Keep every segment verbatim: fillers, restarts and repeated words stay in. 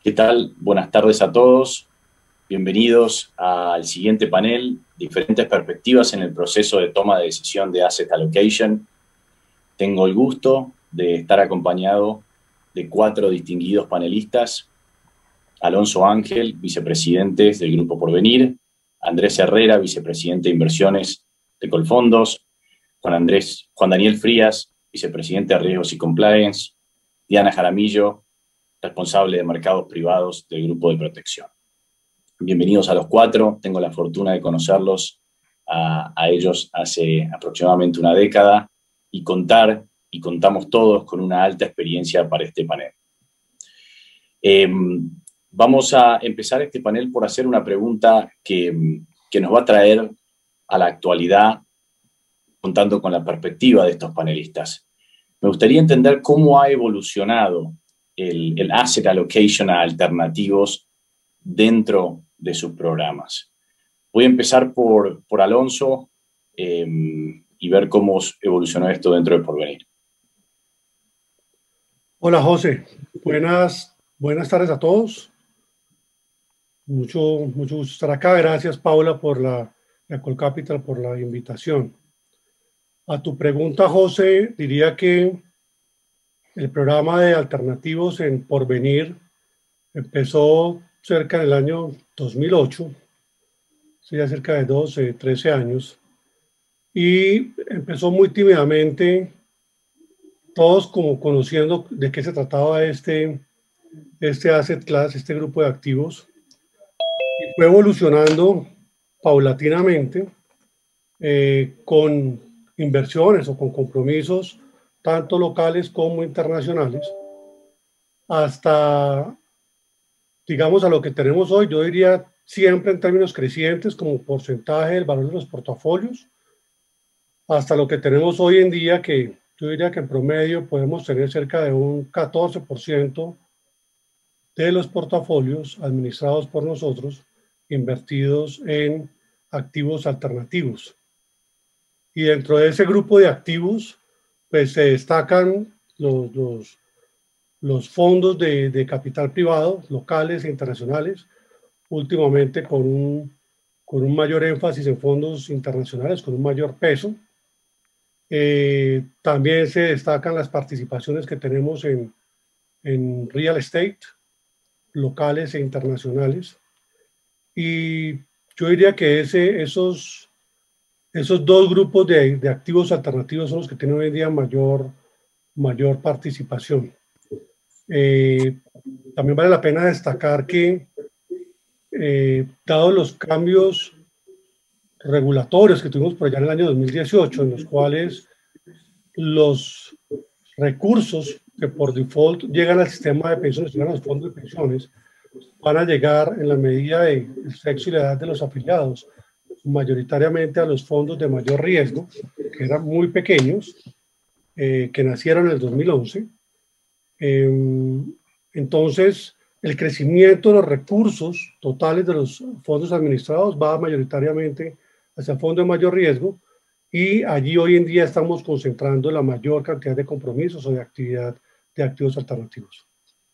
¿Qué tal? Buenas tardes a todos. Bienvenidos al siguiente panel, diferentes perspectivas en el proceso de toma de decisión de Asset Allocation. Tengo el gusto de estar acompañado de cuatro distinguidos panelistas: Alonso Ángel, vicepresidente del Grupo Porvenir; Andrés Herrera, vicepresidente de Inversiones de Colfondos; Juan, Andrés, Juan Daniel Frías, vicepresidente de Riesgos y Compliance; Diana Jaramillo, responsable de mercados privados del Grupo de Protección. Bienvenidos a los cuatro. Tengo la fortuna de conocerlos a, a ellos hace aproximadamente una década y contar, y contamos todos con una alta experiencia para este panel. Eh, vamos a empezar este panel por hacer una pregunta que, que nos va a traer a la actualidad, contando con la perspectiva de estos panelistas. Me gustaría entender cómo ha evolucionado el, el asset allocation a alternativos dentro de sus programas. Voy a empezar por, por Alonso eh, y ver cómo evolucionó esto dentro de Porvenir. Hola José, buenas, buenas tardes a todos. Mucho, mucho gusto estar acá. Gracias Paula por la, la Colcapital por la invitación. A tu pregunta, José, diría que el programa de alternativos en Porvenir empezó cerca del año dos mil ocho, ya cerca de doce, trece años, y empezó muy tímidamente, todos como conociendo de qué se trataba este, este asset class, este grupo de activos, y fue evolucionando paulatinamente eh, con inversiones o con compromisos tanto locales como internacionales, hasta, digamos, a lo que tenemos hoy. Yo diría siempre en términos crecientes como porcentaje del valor de los portafolios, hasta lo que tenemos hoy en día, que yo diría que en promedio podemos tener cerca de un catorce por ciento de los portafolios administrados por nosotros invertidos en activos alternativos. Y dentro de ese grupo de activos, pues se destacan los, los, los fondos de, de capital privado, locales e internacionales, últimamente con un, con un mayor énfasis en fondos internacionales, con un mayor peso. Eh, también se destacan las participaciones que tenemos en, en real estate, locales e internacionales. Y yo diría que ese, esos, esos dos grupos de, de activos alternativos son los que tienen hoy en día mayor, mayor participación. Eh, también vale la pena destacar que, eh, dados los cambios regulatorios que tuvimos por allá en el año dos mil dieciocho, en los cuales los recursos que por default llegan al sistema de pensiones, llegan a los fondos de pensiones, van a llegar en la medida del sexo y la edad de los afiliados, mayoritariamente a los fondos de mayor riesgo, que eran muy pequeños, eh, que nacieron en el dos mil once. Eh, entonces, el crecimiento de los recursos totales de los fondos administrados va mayoritariamente hacia fondos de mayor riesgo, y allí hoy en día estamos concentrando la mayor cantidad de compromisos o de actividad de activos alternativos.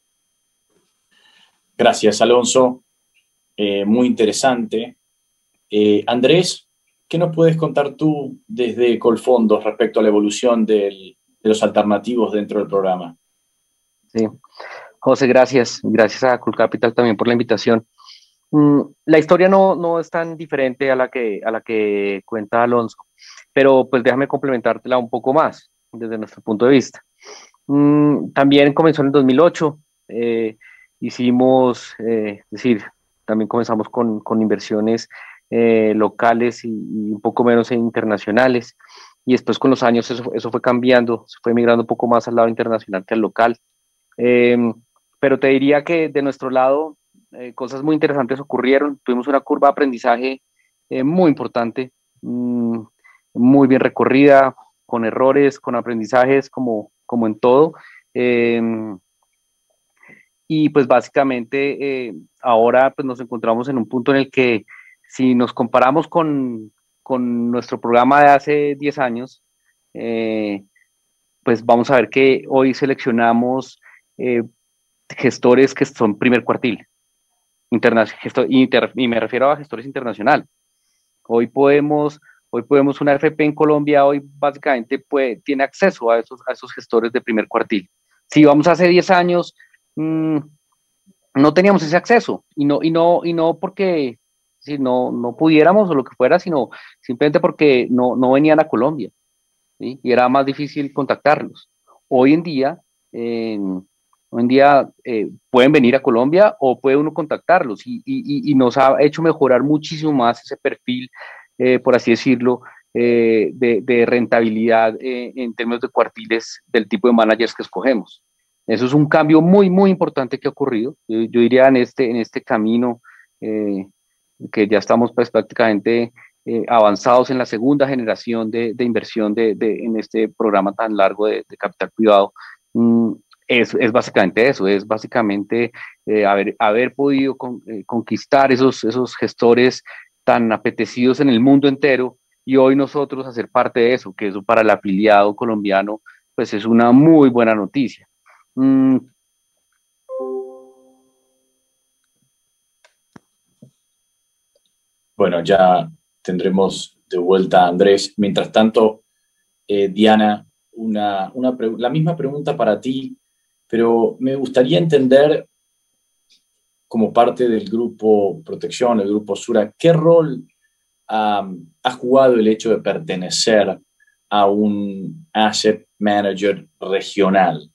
Gracias, Alonso. Eh, muy interesante. Eh, Andrés, ¿qué nos puedes contar tú desde Colfondos respecto a la evolución del, de los alternativos dentro del programa? Sí, José, gracias. Gracias a Colcapital también por la invitación. Mm, la historia no, no es tan diferente a la que, a la que cuenta Alonso, pero pues déjame complementártela un poco más desde nuestro punto de vista. Mm, también comenzó en el dos mil ocho, eh, hicimos, eh, es decir, también comenzamos con, con inversiones eh, locales y, y un poco menos internacionales, y después con los años eso, eso fue cambiando, se fue migrando un poco más al lado internacional que al local. Eh, pero te diría que de nuestro lado eh, cosas muy interesantes ocurrieron. Tuvimos una curva de aprendizaje eh, muy importante, mmm, muy bien recorrida, con errores, con aprendizajes, como, como en todo. Eh, y pues básicamente eh, ahora pues nos encontramos en un punto en el que si nos comparamos con, con nuestro programa de hace diez años, eh, pues vamos a ver que hoy seleccionamos eh, gestores que son primer cuartil, interna, gestor, inter, y me refiero a gestores internacionales. Hoy podemos, hoy podemos una F P en Colombia, hoy básicamente puede, tiene acceso a esos, a esos gestores de primer cuartil. Si vamos hace diez años, mmm, no teníamos ese acceso, y no, y no, y no porque si no, no pudiéramos o lo que fuera, sino simplemente porque no, no venían a Colombia, ¿sí? Y era más difícil contactarlos. Hoy en día, eh, hoy en día eh, pueden venir a Colombia o puede uno contactarlos, y, y, y nos ha hecho mejorar muchísimo más ese perfil, eh, por así decirlo, eh, de, de rentabilidad eh, en términos de cuartiles del tipo de managers que escogemos. Eso es un cambio muy, muy importante que ha ocurrido. Yo, yo diría en este, en este camino eh, que ya estamos pues, prácticamente eh, avanzados en la segunda generación de, de inversión de, de, en este programa tan largo de, de capital privado. Mm, es, es básicamente eso, es básicamente eh, haber, haber podido con, eh, conquistar esos, esos gestores tan apetecidos en el mundo entero, y hoy nosotros hacer parte de eso, que eso para el afiliado colombiano pues es una muy buena noticia. Mm. Bueno, ya tendremos de vuelta a Andrés. Mientras tanto, eh, Diana, una, una la misma pregunta para ti, pero me gustaría entender, como parte del grupo Protección, el grupo Sura, ¿qué rol um, ha jugado el hecho de pertenecer a un asset manager regional?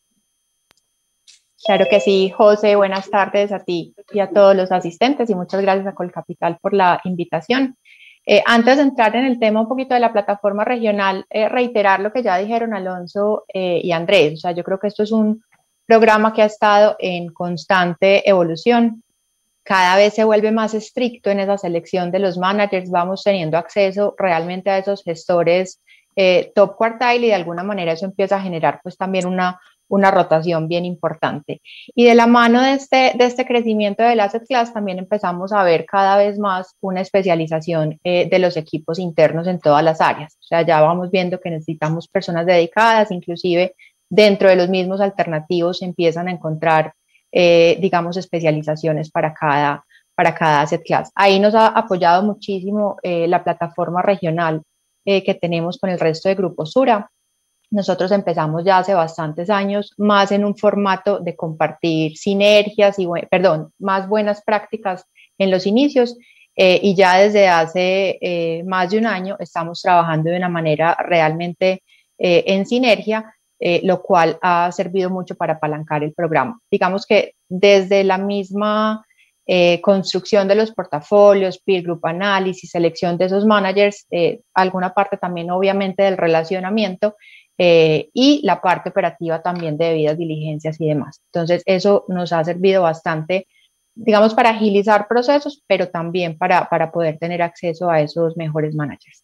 Claro que sí, José, buenas tardes a ti y a todos los asistentes, y muchas gracias a Colcapital por la invitación. Eh, antes de entrar en el tema un poquito de la plataforma regional, eh, reiterar lo que ya dijeron Alonso eh, y Andrés. O sea, yo creo que esto es un programa que ha estado en constante evolución. Cada vez se vuelve más estricto en esa selección de los managers, vamos teniendo acceso realmente a esos gestores eh, top quartile, y de alguna manera eso empieza a generar pues también una una rotación bien importante. Y de la mano de este, de este crecimiento del asset class también empezamos a ver cada vez más una especialización eh, de los equipos internos en todas las áreas. O sea, ya vamos viendo que necesitamos personas dedicadas, inclusive dentro de los mismos alternativos se empiezan a encontrar, eh, digamos, especializaciones para cada, para cada asset class. Ahí nos ha apoyado muchísimo eh, la plataforma regional eh, que tenemos con el resto de Grupo Sura. Nosotros empezamos ya hace bastantes años más en un formato de compartir sinergias y, perdón, más buenas prácticas en los inicios, eh, y ya desde hace eh, más de un año estamos trabajando de una manera realmente eh, en sinergia, eh, lo cual ha servido mucho para apalancar el programa. Digamos que desde la misma eh, construcción de los portafolios, peer group análisis, selección de esos managers, eh, alguna parte también obviamente del relacionamiento, Eh, y la parte operativa también de debidas diligencias y demás. Entonces, eso nos ha servido bastante, digamos, para agilizar procesos, pero también para, para poder tener acceso a esos mejores managers.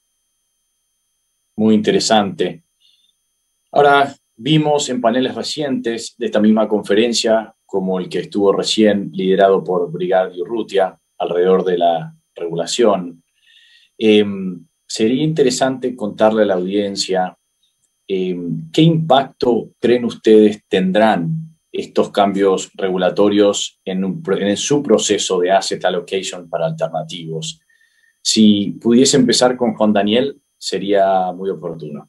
Muy interesante. Ahora, vimos en paneles recientes de esta misma conferencia, como el que estuvo recién liderado por Brigadi Urrutia, alrededor de la regulación. Eh, sería interesante contarle a la audiencia Eh, ¿qué impacto creen ustedes tendrán estos cambios regulatorios en, un, en su proceso de asset allocation para alternativos? Si pudiese empezar con Juan Daniel, sería muy oportuno.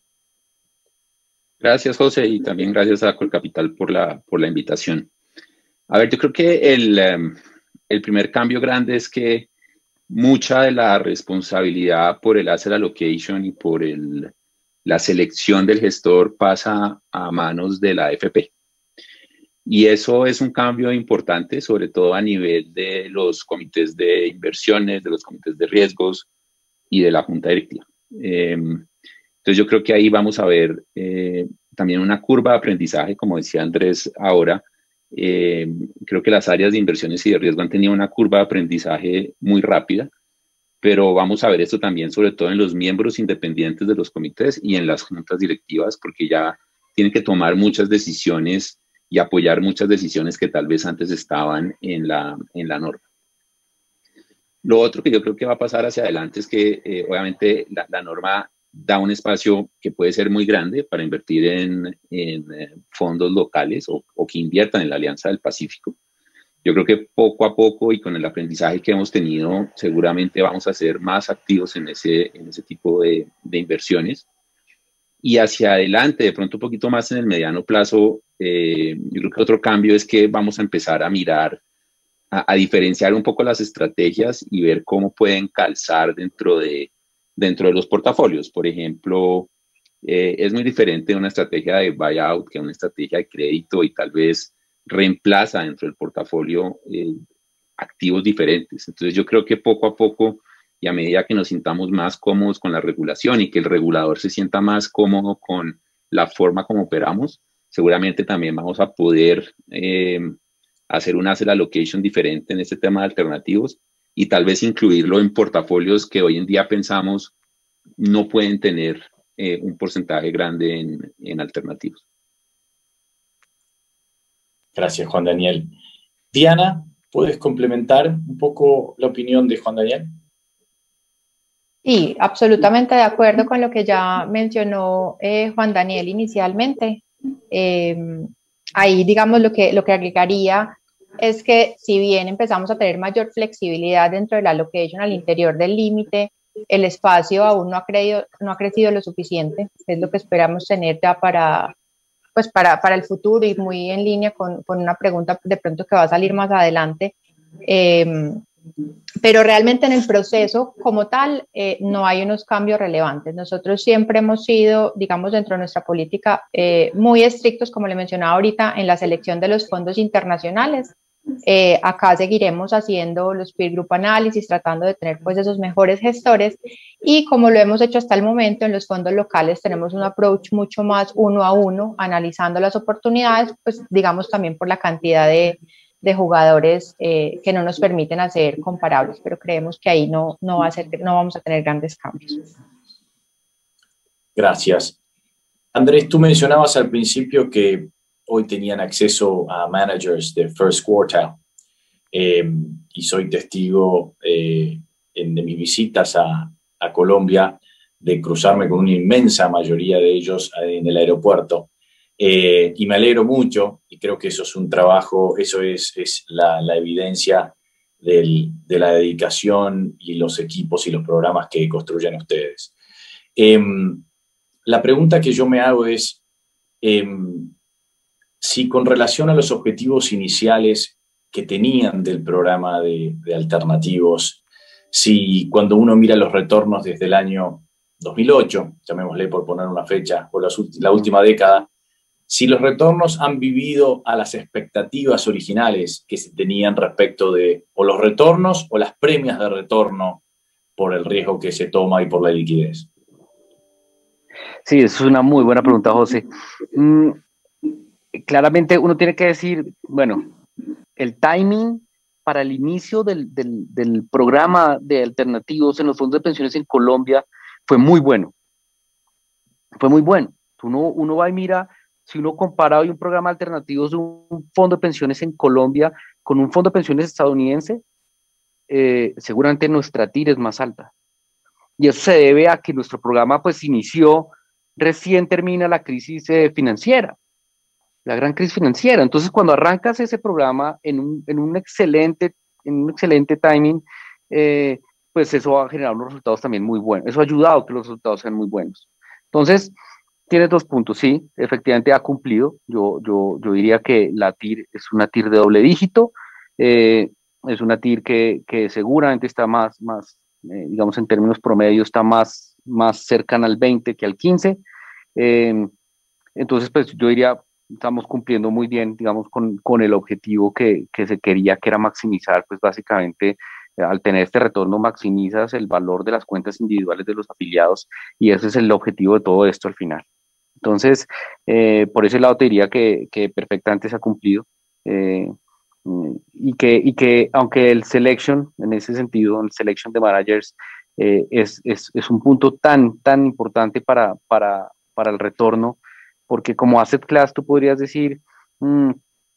Gracias, José, y también gracias a Colcapital por la, por la invitación. A ver, yo creo que el, um, el primer cambio grande es que mucha de la responsabilidad por el asset allocation y por el la selección del gestor pasa a manos de la A F P. Y eso es un cambio importante, sobre todo a nivel de los comités de inversiones, de los comités de riesgos y de la junta directiva. Eh, entonces yo creo que ahí vamos a ver eh, también una curva de aprendizaje, como decía Andrés ahora. Eh, creo que las áreas de inversiones y de riesgo han tenido una curva de aprendizaje muy rápida, pero vamos a ver esto también sobre todo en los miembros independientes de los comités y en las juntas directivas, porque ya tienen que tomar muchas decisiones y apoyar muchas decisiones que tal vez antes estaban en la, en la norma. Lo otro que yo creo que va a pasar hacia adelante es que eh, obviamente la, la norma da un espacio que puede ser muy grande para invertir en, en fondos locales o, o que inviertan en la Alianza del Pacífico. Yo creo que poco a poco y con el aprendizaje que hemos tenido, seguramente vamos a ser más activos en ese, en ese tipo de, de inversiones. Y hacia adelante, de pronto un poquito más en el mediano plazo, eh, yo creo que otro cambio es que vamos a empezar a mirar, a, a diferenciar un poco las estrategias y ver cómo pueden calzar dentro de, dentro de los portafolios. Por ejemplo, eh, es muy diferente una estrategia de buyout que una estrategia de crédito y tal vez reemplaza dentro del portafolio eh, activos diferentes. Entonces yo creo que poco a poco y a medida que nos sintamos más cómodos con la regulación y que el regulador se sienta más cómodo con la forma como operamos, seguramente también vamos a poder eh, hacer un asset allocation diferente en este tema de alternativos y tal vez incluirlo en portafolios que hoy en día pensamos no pueden tener eh, un porcentaje grande en, en alternativos. Gracias, Juan Daniel. Diana, ¿puedes complementar un poco la opinión de Juan Daniel? Sí, absolutamente de acuerdo con lo que ya mencionó eh, Juan Daniel inicialmente. Eh, ahí, digamos, lo que, lo que agregaría es que si bien empezamos a tener mayor flexibilidad dentro de la allocation al interior del límite, el espacio aún no ha, creído, no ha crecido lo suficiente, es lo que esperamos tener ya para, pues para, para el futuro y muy en línea con, con una pregunta de pronto que va a salir más adelante. Eh, pero realmente en el proceso como tal eh, no hay unos cambios relevantes. Nosotros siempre hemos sido, digamos, dentro de nuestra política eh, muy estrictos, como le mencionaba ahorita, en la selección de los fondos internacionales. Eh, acá seguiremos haciendo los peer group análisis, tratando de tener pues esos mejores gestores y como lo hemos hecho hasta el momento en los fondos locales tenemos un approach mucho más uno a uno, analizando las oportunidades, pues digamos también por la cantidad de de jugadores eh, que no nos permiten hacer comparables, pero creemos que ahí no, no, va a ser, no vamos a tener grandes cambios. Gracias. Andrés, tú mencionabas al principio que hoy tenían acceso a managers de first quartile eh, y soy testigo eh, en, de mis visitas a, a Colombia de cruzarme con una inmensa mayoría de ellos en el aeropuerto. Eh, y me alegro mucho, y creo que eso es un trabajo, eso es, es la, la evidencia del, de la dedicación y los equipos y los programas que construyen ustedes. Eh, la pregunta que yo me hago es, eh, si con relación a los objetivos iniciales que tenían del programa de, de alternativos, si cuando uno mira los retornos desde el año dos mil ocho, llamémosle por poner una fecha, o la, la última década, si los retornos han vivido a las expectativas originales que se tenían respecto de o los retornos o las premias de retorno por el riesgo que se toma y por la liquidez. Sí, eso es una muy buena pregunta, José. Mm, claramente uno tiene que decir, bueno, el timing para el inicio del, del, del programa de alternativos en los fondos de pensiones en Colombia fue muy bueno. Fue muy bueno. Uno, uno va y mira, si uno compara hoy un programa de alternativos de un fondo de pensiones en Colombia con un fondo de pensiones estadounidense, eh, seguramente nuestra T I R es más alta. Y eso se debe a que nuestro programa pues inició, recién termina la crisis eh, financiera, la gran crisis financiera. Entonces cuando arrancas ese programa en un, en un, excelente, en un excelente timing, eh, pues eso va a generar unos resultados también muy buenos. Eso ha ayudado a que los resultados sean muy buenos. Entonces, tienes dos puntos, sí, efectivamente ha cumplido. Yo, yo, yo diría que la T I R es una T I R de doble dígito, eh, es una T I R que, que seguramente está más, más eh, digamos en términos promedio, está más, más cercana al veinte que al quince. Eh, entonces, pues yo diría, estamos cumpliendo muy bien, digamos, con, con el objetivo que, que se quería, que era maximizar, pues básicamente, al tener este retorno maximizas el valor de las cuentas individuales de los afiliados y ese es el objetivo de todo esto al final. Entonces, eh, por ese lado te diría que, que perfectamente se ha cumplido eh, y, que, y que aunque el selection, en ese sentido, el selection de managers eh, es, es, es un punto tan, tan importante para, para, para el retorno, porque como asset class tú podrías decir, mmm,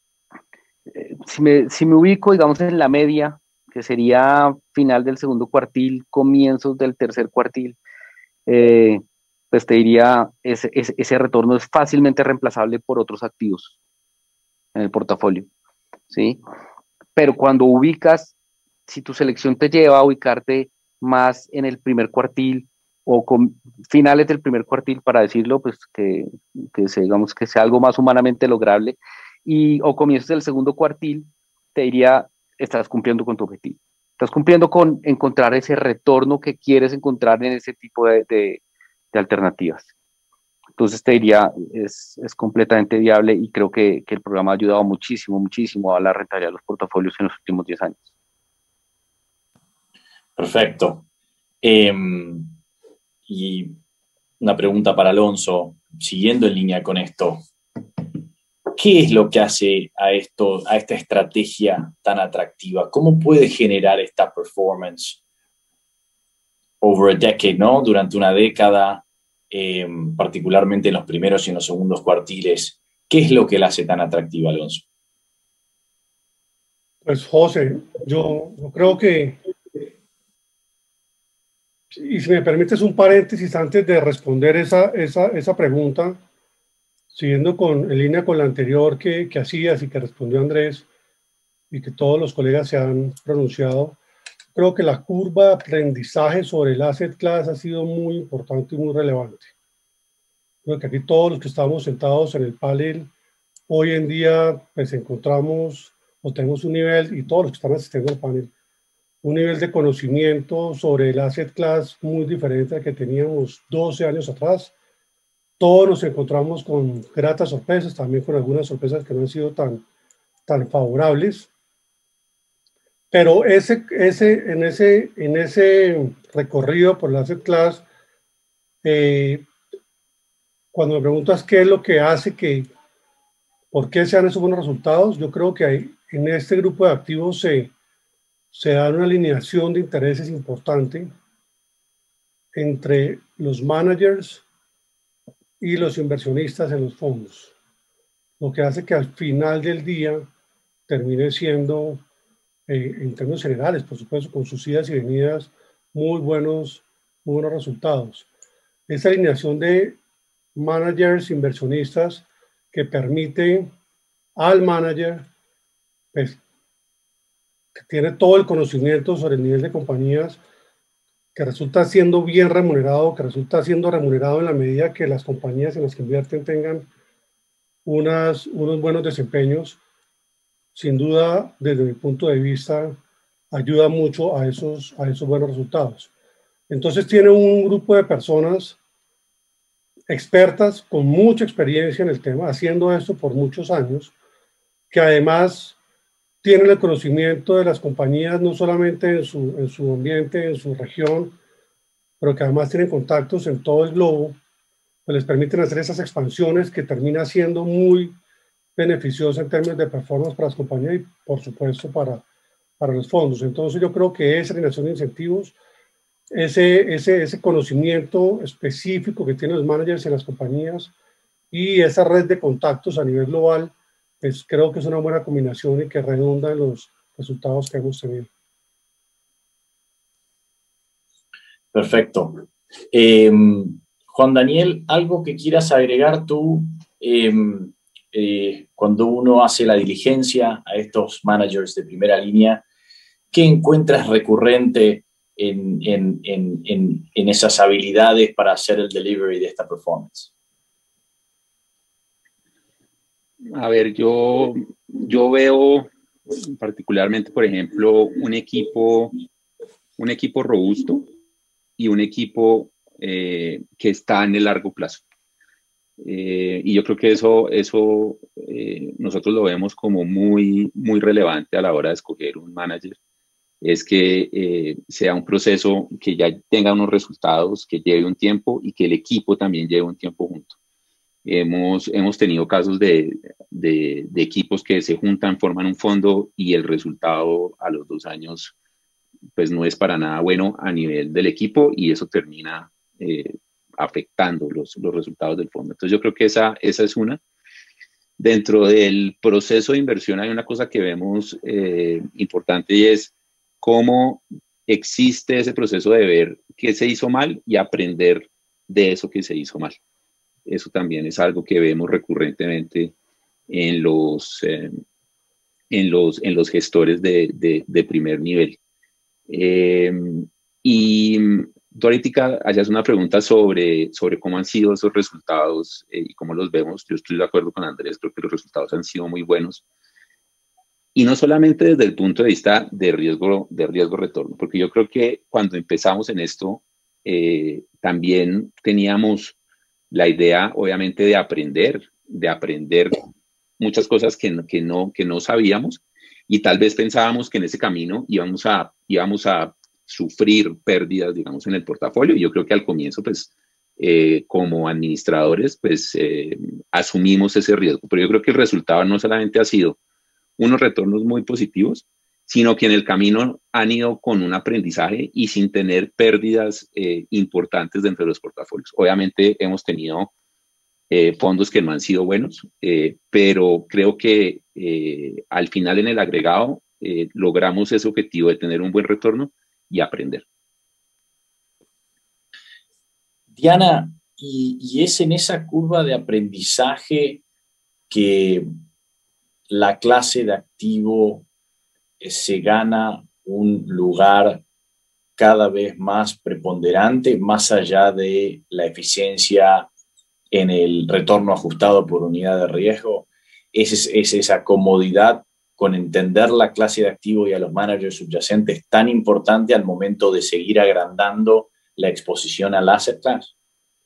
eh, si, me, si me ubico, digamos, en la media, que sería final del segundo cuartil, comienzos del tercer cuartil, eh, pues te diría, ese, ese, ese retorno es fácilmente reemplazable por otros activos en el portafolio, ¿sí? Pero cuando ubicas, si tu selección te lleva a ubicarte más en el primer cuartil o con finales del primer cuartil, para decirlo, pues que, que se, digamos que sea algo más humanamente lograble, y, o comienzas el segundo cuartil, te diría, estás cumpliendo con tu objetivo. Estás cumpliendo con encontrar ese retorno que quieres encontrar en ese tipo de, de, de alternativas. Entonces te diría, es, es completamente viable y creo que, que el programa ha ayudado muchísimo, muchísimo a la rentabilidad de los portafolios en los últimos diez años. Perfecto. Eh, y una pregunta para Alonso, siguiendo en línea con esto. ¿Qué es lo que hace a, esto, a esta estrategia tan atractiva? ¿Cómo puede generar esta performance over a decade, ¿no? Durante una década, eh, particularmente en los primeros y en los segundos cuartiles? ¿Qué es lo que la hace tan atractiva, Alonso? Pues José, yo, yo creo que, y si me permites un paréntesis antes de responder esa, esa, esa pregunta, siguiendo con, en línea con la anterior que, que hacías y que respondió Andrés, y que todos los colegas se han pronunciado, creo que la curva de aprendizaje sobre el asset class ha sido muy importante y muy relevante. Creo que aquí todos los que estamos sentados en el panel, hoy en día pues encontramos o tenemos un nivel, y todos los que están asistiendo al panel, un nivel de conocimiento sobre el asset class muy diferente al que teníamos doce años atrás. Todos nos encontramos con gratas sorpresas, también con algunas sorpresas que no han sido tan, tan favorables. Pero ese, ese, en, ese, en ese recorrido por el asset class, eh, cuando me preguntas qué es lo que hace que, por qué se dan esos buenos resultados, yo creo que hay, en este grupo de activos se, se da una alineación de intereses importante entre los managers y los inversionistas en los fondos, lo que hace que al final del día termine siendo, eh, en términos generales, por supuesto, con sus idas y venidas, muy buenos, muy buenos resultados. Esa alineación de managers, inversionistas, que permite al manager, pues, que tiene todo el conocimiento sobre el nivel de compañías, que resulta siendo bien remunerado, que resulta siendo remunerado en la medida que las compañías en las que invierten tengan unas, unos buenos desempeños, sin duda, desde mi punto de vista, ayuda mucho a esos, a esos buenos resultados. Entonces tiene un grupo de personas expertas con mucha experiencia en el tema, haciendo esto por muchos años, que además tienen el conocimiento de las compañías no solamente en su, en su ambiente, en su región, pero que además tienen contactos en todo el globo, pues les permiten hacer esas expansiones que termina siendo muy beneficiosa en términos de performance para las compañías y, por supuesto, para, para los fondos. Entonces, yo creo que esa alineación de incentivos, ese, ese, ese conocimiento específico que tienen los managers en las compañías y esa red de contactos a nivel global, pues creo que es una buena combinación y que redunda en los resultados que hemos tenido. Perfecto. Eh, Juan Daniel, ¿algo que quieras agregar tú eh, eh, cuando uno hace la diligencia a estos managers de primera línea? ¿Qué encuentras recurrente en, en, en, en, en esas habilidades para hacer el delivery de esta performance? A ver, yo, yo veo particularmente, por ejemplo, un equipo, un equipo robusto y un equipo eh, que está en el largo plazo. Eh, y yo creo que eso, eso eh, nosotros lo vemos como muy, muy relevante a la hora de escoger un manager. Es que eh, sea un proceso que ya tenga unos resultados, que lleve un tiempo y que el equipo también lleve un tiempo junto. Hemos, hemos tenido casos de, de, de equipos que se juntan, forman un fondo y el resultado a los dos años pues no es para nada bueno a nivel del equipo y eso termina eh, afectando los, los resultados del fondo. Entonces yo creo que esa, esa es una. Dentro del proceso de inversión hay una cosa que vemos eh, importante y es cómo existe ese proceso de ver qué se hizo mal y aprender de eso que se hizo mal. Eso también es algo que vemos recurrentemente en los, eh, en los, en los gestores de, de, de primer nivel. Eh, y tú ahorita hayas una pregunta sobre, sobre cómo han sido esos resultados eh, y cómo los vemos. Yo estoy de acuerdo con Andrés, creo que los resultados han sido muy buenos. Y no solamente desde el punto de vista de riesgo, de riesgo retorno, porque yo creo que cuando empezamos en esto, eh, también teníamos la idea, obviamente, de aprender, de aprender muchas cosas que, que, no, que no sabíamos, y tal vez pensábamos que en ese camino íbamos a, íbamos a sufrir pérdidas, digamos, en el portafolio. Y yo creo que al comienzo, pues, eh, como administradores, pues, eh, asumimos ese riesgo. Pero yo creo que el resultado no solamente ha sido unos retornos muy positivos, sino que en el camino han ido con un aprendizaje y sin tener pérdidas eh, importantes dentro de los portafolios. Obviamente hemos tenido eh, fondos que no han sido buenos, eh, pero creo que eh, al final en el agregado eh, logramos ese objetivo de tener un buen retorno y aprender. Diana, y, y es en esa curva de aprendizaje que la clase de activo se gana un lugar cada vez más preponderante, más allá de la eficiencia en el retorno ajustado por unidad de riesgo. Es, es esa comodidad con entender la clase de activo y a los managers subyacentes tan importante al momento de seguir agrandando la exposición al asset class.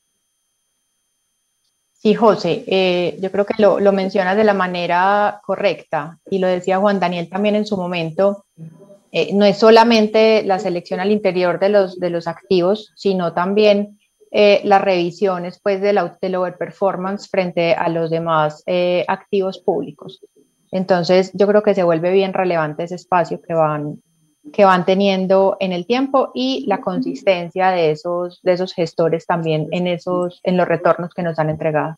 Sí, José, eh, yo creo que lo, lo mencionas de la manera correcta y lo decía Juan Daniel también en su momento. Eh, no es solamente la selección al interior de los, de los activos, sino también eh, las revisiones pues, de la, del overperformance frente a los demás eh, activos públicos. Entonces, yo creo que se vuelve bien relevante ese espacio que van, que van teniendo en el tiempo y la consistencia de esos, de esos gestores también en, esos, en los retornos que nos han entregado.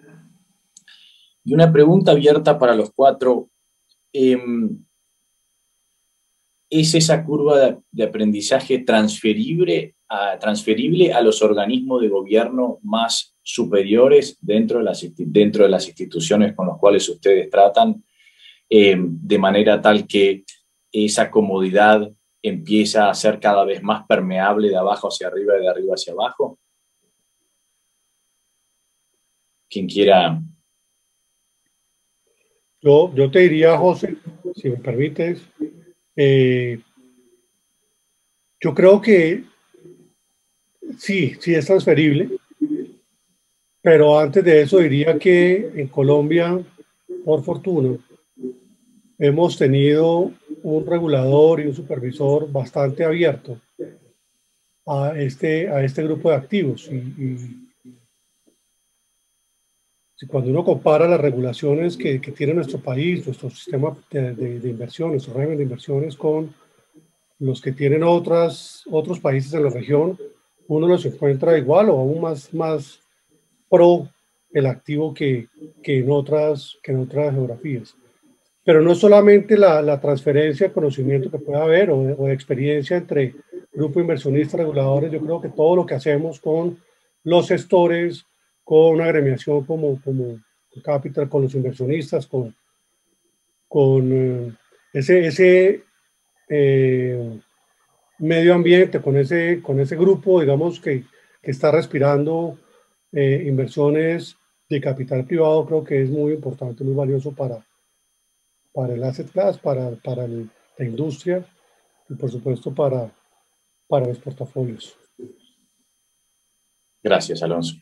Y una pregunta abierta para los cuatro. Eh, ¿Es esa curva de, de aprendizaje transferible a, transferible a los organismos de gobierno más superiores dentro de las, dentro de las instituciones con las cuales ustedes tratan, eh, de manera tal que esa comodidad empieza a ser cada vez más permeable de abajo hacia arriba y de arriba hacia abajo? Quien quiera. Yo, yo te diría, José, si me permites, eh, yo creo que sí, sí es transferible, pero antes de eso diría que en Colombia, por fortuna, hemos tenido un regulador y un supervisor bastante abierto a este, a este grupo de activos. Y, y si cuando uno compara las regulaciones que, que tiene nuestro país, nuestro sistema de, de, de inversiones, nuestro régimen de inversiones con los que tienen otras, otros países en la región, uno los encuentra igual o aún más, más pro el activo que, que, en otras, que en otras geografías. Pero no es solamente la, la transferencia de conocimiento que pueda haber o de, o de experiencia entre grupo inversionistas, reguladores. Yo creo que todo lo que hacemos con los gestores, con una agremiación como, como Capital, con los inversionistas, con, con eh, ese, ese eh, medio ambiente, con ese, con ese grupo, digamos, que, que está respirando eh, inversiones de capital privado, creo que es muy importante, muy valioso para para el asset class, para, para el, la industria y por supuesto para, para los portafolios. Gracias, Alonso.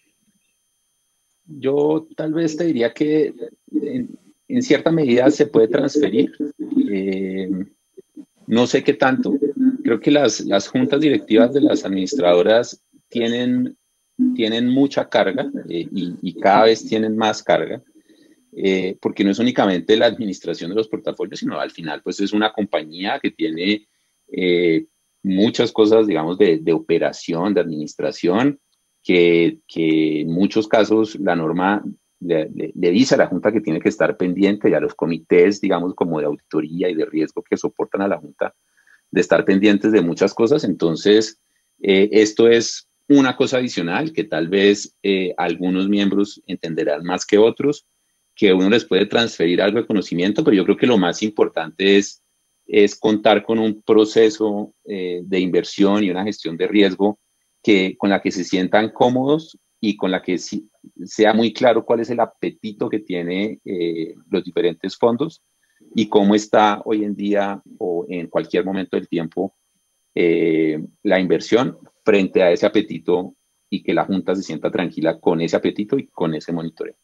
Yo tal vez te diría que en, en cierta medida se puede transferir. Eh, no sé qué tanto. Creo que las, las juntas directivas de las administradoras tienen, tienen mucha carga eh, y, y cada vez tienen más carga. Eh, porque no es únicamente la administración de los portafolios, sino al final pues es una compañía que tiene eh, muchas cosas, digamos, de, de operación, de administración, que, que en muchos casos la norma le, le, le dice a la Junta que tiene que estar pendiente, y a los comités, digamos, como de auditoría y de riesgo que soportan a la Junta, de estar pendientes de muchas cosas. Entonces, eh, esto es una cosa adicional que tal vez eh, algunos miembros entenderán más que otros, que uno les puede transferir algo de conocimiento, pero yo creo que lo más importante es, es contar con un proceso eh, de inversión y una gestión de riesgo que, con la que se sientan cómodos y con la que si, sea muy claro cuál es el apetito que tienen eh, los diferentes fondos y cómo está hoy en día o en cualquier momento del tiempo eh, la inversión frente a ese apetito y que la Junta se sienta tranquila con ese apetito y con ese monitoreo.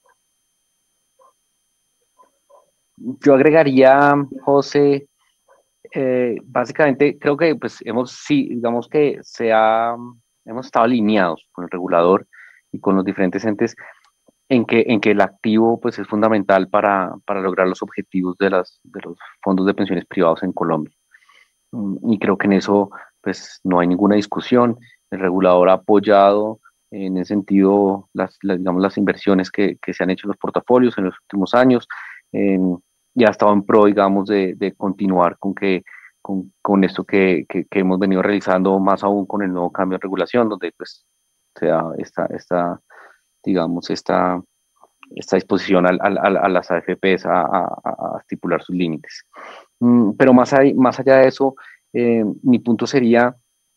Yo agregaría, José, eh, básicamente creo que pues hemos, sí, digamos que se ha, hemos estado alineados con el regulador y con los diferentes entes en que, en que el activo pues es fundamental para, para lograr los objetivos de, las, de los fondos de pensiones privados en Colombia. Y creo que en eso pues no hay ninguna discusión. El regulador ha apoyado en ese sentido las, las, digamos, las inversiones que, que se han hecho en los portafolios en los últimos años. Eh, y ha estado en pro, digamos, de, de continuar con, que, con, con esto que, que, que hemos venido realizando, más aún con el nuevo cambio de regulación, donde pues se da esta, esta digamos, esta, esta disposición al, al, a las A F Ps a, a, a estipular sus límites. Mm, pero más, ahí, más allá de eso, eh, mi punto sería,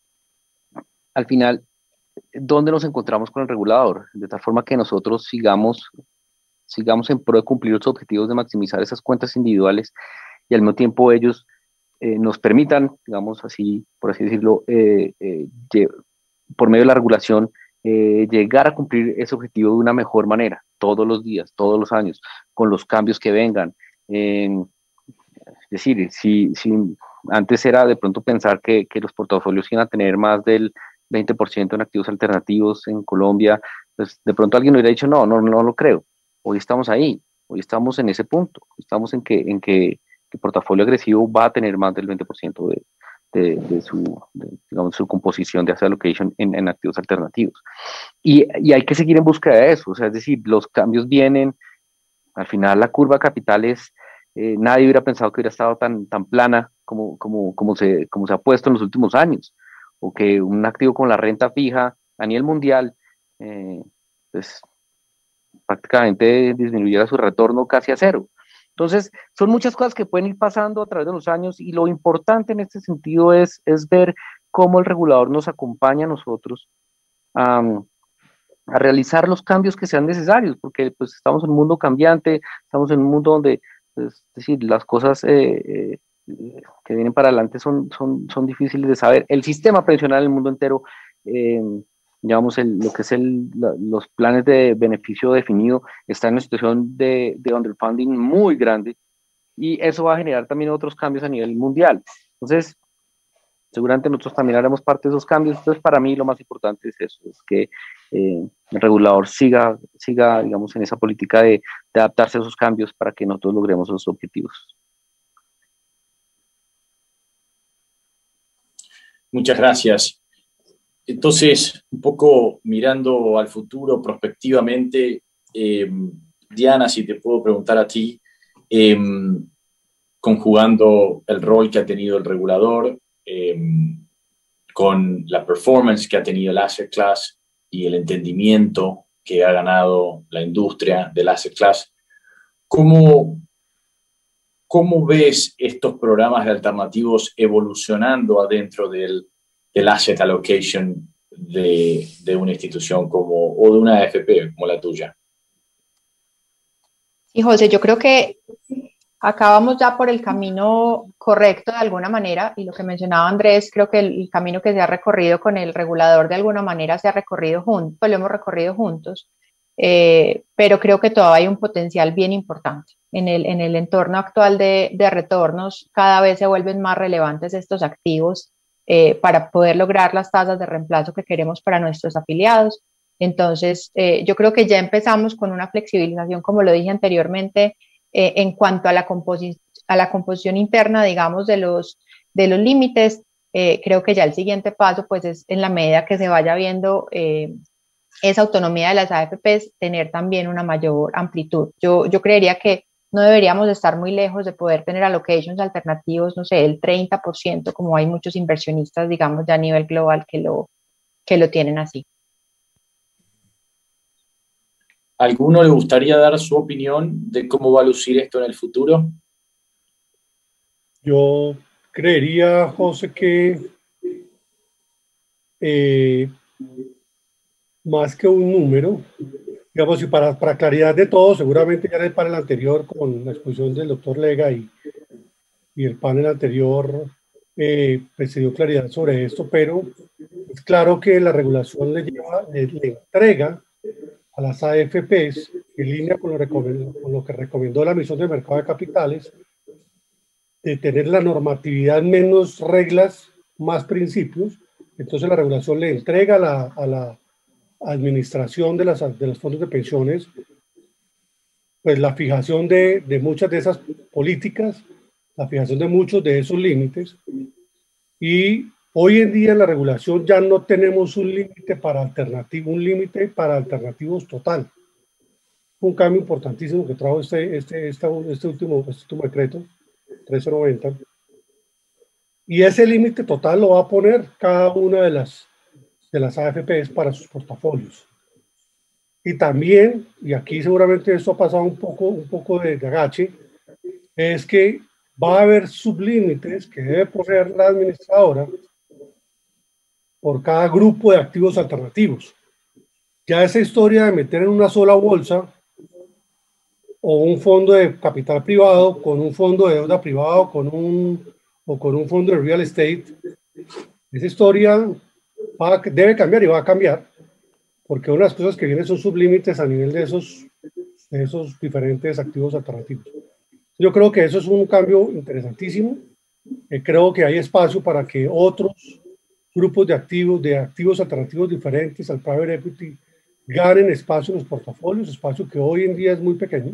al final, ¿dónde nos encontramos con el regulador? De tal forma que nosotros sigamos sigamos en pro de cumplir los objetivos de maximizar esas cuentas individuales y al mismo tiempo ellos eh, nos permitan, digamos así, por así decirlo, eh, eh, por medio de la regulación, eh, llegar a cumplir ese objetivo de una mejor manera, todos los días, todos los años, con los cambios que vengan. Eh, es decir, si, si antes era de pronto pensar que, que los portafolios iban a tener más del veinte por ciento en activos alternativos en Colombia, pues de pronto alguien hubiera dicho, no, no, no lo creo. Hoy estamos ahí, hoy estamos en ese punto, estamos en que, en que el portafolio agresivo va a tener más del veinte por ciento de, de, de, su, de, digamos, su composición de asset allocation en, en activos alternativos. Y, y hay que seguir en búsqueda de eso, o sea, es decir, los cambios vienen, al final la curva de capitales, eh, nadie hubiera pensado que hubiera estado tan, tan plana como, como, como, se, como se ha puesto en los últimos años, o que un activo con la renta fija a nivel mundial, eh, pues prácticamente disminuyera su retorno casi a cero. Entonces, son muchas cosas que pueden ir pasando a través de los años y lo importante en este sentido es, es ver cómo el regulador nos acompaña a nosotros a, a realizar los cambios que sean necesarios, porque pues estamos en un mundo cambiante, estamos en un mundo donde, pues, es decir, las cosas eh, eh, que vienen para adelante son, son, son difíciles de saber. El sistema previsional en el mundo entero eh, digamos, el, lo que es el, la, los planes de beneficio definido, está en una situación de, de underfunding muy grande y eso va a generar también otros cambios a nivel mundial. Entonces, seguramente nosotros también haremos parte de esos cambios. Entonces, para mí lo más importante es eso, es que eh, el regulador siga, siga, digamos, en esa política de, de adaptarse a esos cambios para que nosotros logremos esos objetivos. Muchas gracias. Entonces, un poco mirando al futuro prospectivamente, eh, Diana, si te puedo preguntar a ti, eh, conjugando el rol que ha tenido el regulador eh, con la performance que ha tenido el asset class y el entendimiento que ha ganado la industria del asset class, ¿cómo, cómo ves estos programas de alternativos evolucionando adentro del el asset allocation de, de una institución como, o de una A F P como la tuya? Sí, José, yo creo que acabamos ya por el camino correcto de alguna manera, y lo que mencionaba Andrés, creo que el, el camino que se ha recorrido con el regulador de alguna manera se ha recorrido juntos, pues lo hemos recorrido juntos, eh, pero creo que todavía hay un potencial bien importante. En el, en el entorno actual de, de retornos, cada vez se vuelven más relevantes estos activos Eh, para poder lograr las tasas de reemplazo que queremos para nuestros afiliados. Entonces, eh, yo creo que ya empezamos con una flexibilización, como lo dije anteriormente, eh, en cuanto a la, composi a la composición interna, digamos, de los, de los límites. Eh, creo que ya el siguiente paso, pues, es en la medida que se vaya viendo eh, esa autonomía de las A F Ps, tener también una mayor amplitud. Yo, yo creería que no deberíamos estar muy lejos de poder tener allocations alternativos, no sé, el treinta por ciento, como hay muchos inversionistas, digamos, ya a nivel global que lo, que lo tienen así. ¿Alguno le gustaría dar su opinión de cómo va a lucir esto en el futuro? Yo creería, José, que eh, más que un número, digamos, y para, para claridad de todo, seguramente ya en el panel anterior, con la exposición del doctor Lega y, y el panel anterior, eh, pues se dio claridad sobre esto, pero es claro que la regulación le, lleva, le, le entrega a las A F Pes, en línea con lo, con lo que recomendó la Misión de Mercado de Capitales, de tener la normatividad menos reglas, más principios. Entonces la regulación le entrega a la, a la administración de, las, de los fondos de pensiones pues la fijación de, de muchas de esas políticas, la fijación de muchos de esos límites, y hoy en día en la regulación ya no tenemos un límite para alternativo, un límite para alternativos total. Un cambio importantísimo que trajo este, este, este, este, último, este último decreto, trece noventa. Y ese límite total lo va a poner cada una de las, de las A F Pes para sus portafolios. Y también, y aquí seguramente esto ha pasado un poco, un poco de, de agache, es que va a haber sublímites que debe poner la administradora por cada grupo de activos alternativos. Ya esa historia de meter en una sola bolsa o un fondo de capital privado con un fondo de deuda privado con un, o con un fondo de real estate, esa historia va, debe cambiar y va a cambiar, porque una de las cosas que vienen son sublímites a nivel de esos, de esos diferentes activos alternativos. Yo creo que eso es un cambio interesantísimo. Eh, creo que hay espacio para que otros grupos de activos, de activos alternativos diferentes al private equity, ganen espacio en los portafolios, espacio que hoy en día es muy pequeño.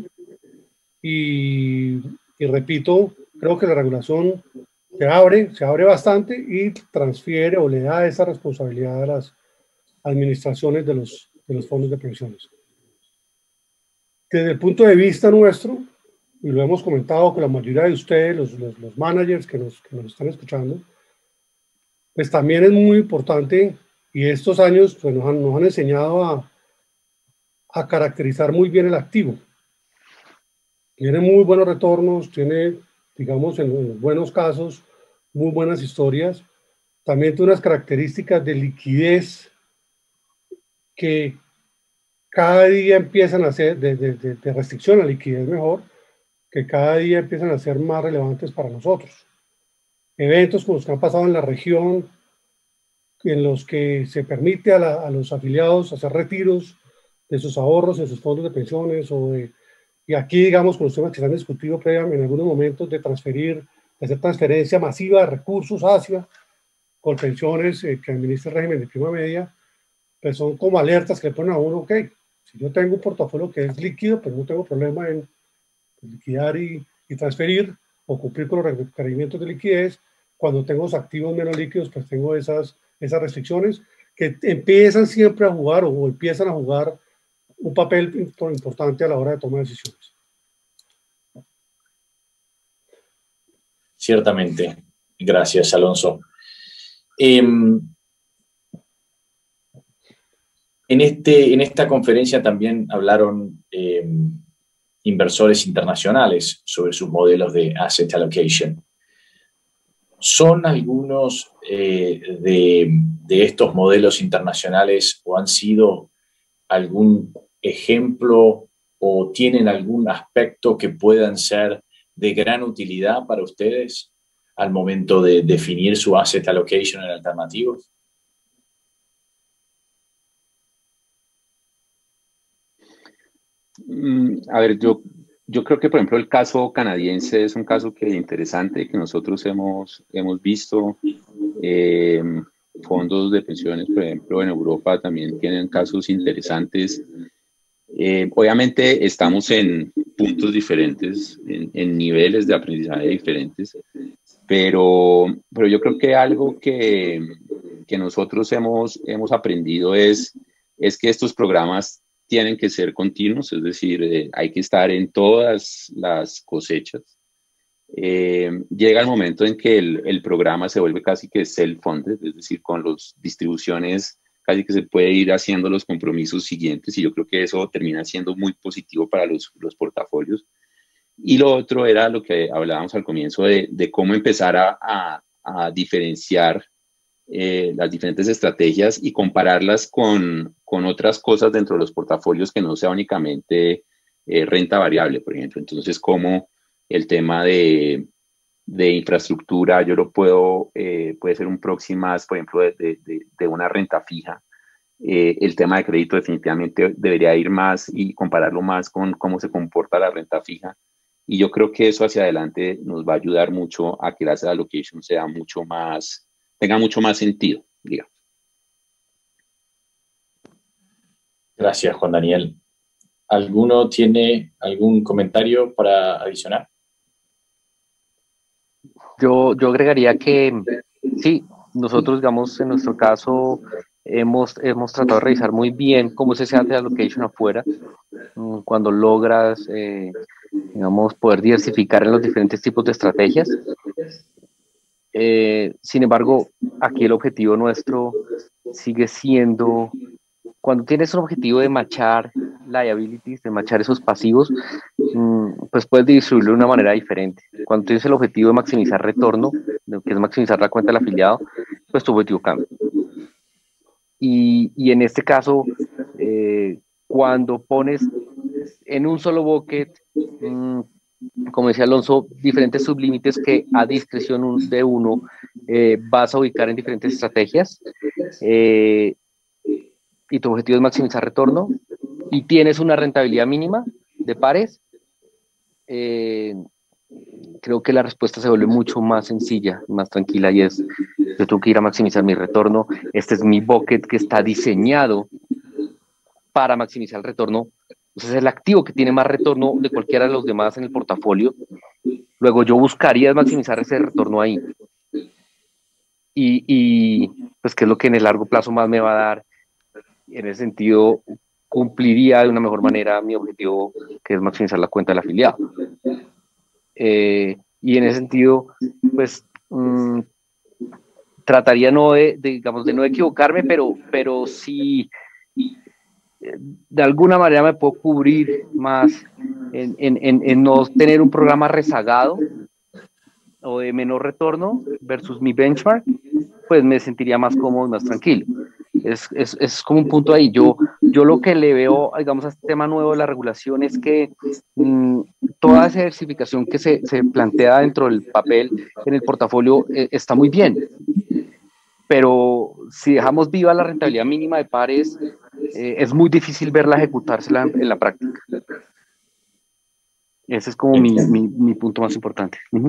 Y, y repito, creo que la regulación se abre, se abre bastante y transfiere o le da esa responsabilidad a las administraciones de los, de los fondos de pensiones. Desde el punto de vista nuestro, y lo hemos comentado con la mayoría de ustedes, los, los, los managers que nos, que nos están escuchando, pues también es muy importante, y estos años pues, nos, han, nos han enseñado a, a caracterizar muy bien el activo. Tiene muy buenos retornos, tiene, digamos, en, en buenos casos, muy buenas historias. También tiene unas características de liquidez que cada día empiezan a ser, de, de, de, de restricción a liquidez mejor, que cada día empiezan a ser más relevantes para nosotros. Eventos como los que han pasado en la región, en los que se permite a, la, a los afiliados hacer retiros de sus ahorros en sus fondos de pensiones, o de, y aquí, digamos, con los temas que se han discutido previamente en algunos momentos, de transferir, de hacer transferencia masiva de recursos hacia Colpensiones eh, que administra el régimen de prima media, pues son como alertas que le ponen a uno, ok, si yo tengo un portafolio que es líquido, pues no tengo problema en liquidar y, y transferir o cumplir con los requerimientos de liquidez. Cuando tengo activos menos líquidos, pues tengo esas, esas restricciones que empiezan siempre a jugar o, o empiezan a jugar un papel importante a la hora de tomar decisiones. Ciertamente. Gracias, Alonso. Eh, en, este, en esta conferencia también hablaron eh, inversores internacionales sobre sus modelos de asset allocation. ¿Son algunos eh, de, de estos modelos internacionales o han sido algún ejemplo o tienen algún aspecto que puedan ser de gran utilidad para ustedes al momento de definir su asset allocation en alternativos? A ver, yo, yo creo que, por ejemplo, el caso canadiense es un caso que interesante que nosotros hemos, hemos visto. Eh, fondos de pensiones, por ejemplo, en Europa también tienen casos interesantes. Eh, obviamente estamos en puntos diferentes, en, en niveles de aprendizaje diferentes, pero, pero yo creo que algo que, que nosotros hemos, hemos aprendido es, es que estos programas tienen que ser continuos, es decir, eh, hay que estar en todas las cosechas. Eh, llega el momento en que el, el programa se vuelve casi que self-funded, es decir, con las distribuciones casi que se puede ir haciendo los compromisos siguientes y yo creo que eso termina siendo muy positivo para los, los portafolios. Y lo otro era lo que hablábamos al comienzo de, de cómo empezar a, a, a diferenciar eh, las diferentes estrategias y compararlas con, con otras cosas dentro de los portafolios que no sea únicamente eh, renta variable, por ejemplo. Entonces, como el tema de, de infraestructura, yo lo puedo, eh, puede ser un proxy más, por ejemplo, de, de, de una renta fija. Eh, el tema de crédito definitivamente debería ir más y compararlo más con cómo se comporta la renta fija. Y yo creo que eso hacia adelante nos va a ayudar mucho a que la asset allocation sea mucho más, tenga mucho más sentido, digamos. Gracias, Juan Daniel. ¿Alguno tiene algún comentario para adicionar? Yo, yo agregaría que sí, nosotros, digamos, en nuestro caso, hemos, hemos tratado de revisar muy bien cómo es ese asset allocation afuera, cuando logras, eh, digamos, poder diversificar en los diferentes tipos de estrategias. Eh, sin embargo, aquí el objetivo nuestro sigue siendo, cuando tienes un objetivo de matchar liabilities, de matchar esos pasivos, pues puedes distribuirlo de una manera diferente. Cuando tienes el objetivo de maximizar retorno, que es maximizar la cuenta del afiliado, pues tu objetivo cambia. Y, y en este caso, eh, cuando pones en un solo bucket, mmm, como decía Alonso, diferentes sublímites que a discreción de uno eh, vas a ubicar en diferentes estrategias, eh, y tu objetivo es maximizar retorno, y tienes una rentabilidad mínima de pares, eh, creo que la respuesta se vuelve mucho más sencilla, más tranquila, y es, yo tengo que ir a maximizar mi retorno, este es mi bucket que está diseñado para maximizar el retorno. Entonces es el activo que tiene más retorno de cualquiera de los demás en el portafolio. Luego yo buscaría maximizar ese retorno ahí. Y, y pues qué es lo que en el largo plazo más me va a dar. En ese sentido, cumpliría de una mejor manera mi objetivo, que es maximizar la cuenta del afiliado. Eh, y en ese sentido, pues mmm, trataría no de, de, digamos, de no equivocarme, pero, pero sí... de alguna manera me puedo cubrir más en, en, en, en no tener un programa rezagado o de menor retorno versus mi benchmark, pues me sentiría más cómodo y más tranquilo. Es, es, es como un punto ahí. Yo, yo lo que le veo, digamos, a este tema nuevo de la regulación es que mmm, toda esa diversificación que se, se plantea dentro del papel en el portafolio eh, está muy bien. Pero si dejamos viva la rentabilidad mínima de pares, eh, es muy difícil verla ejecutarse en, en la práctica. Ese es como mi, mi, mi punto más importante. Uh-huh.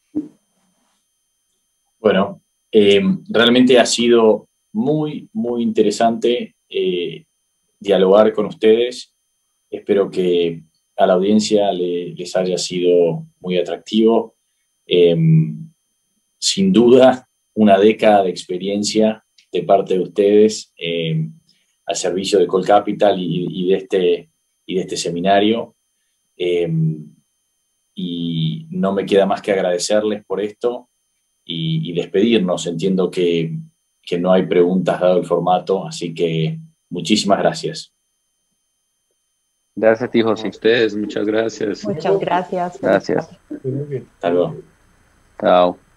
Bueno, eh, realmente ha sido muy, muy interesante eh, dialogar con ustedes. Espero que a la audiencia le, les haya sido muy atractivo. Eh, sin duda, una década de experiencia de parte de ustedes eh, al servicio de Colcapital y, y, de este, y de este seminario. Eh, y no me queda más que agradecerles por esto y, y despedirnos. Entiendo que, que no hay preguntas dado el formato, así que muchísimas gracias. Gracias a ti, José. A ustedes, muchas gracias. Muchas gracias. Gracias. Muy bien. Hasta luego. Chao.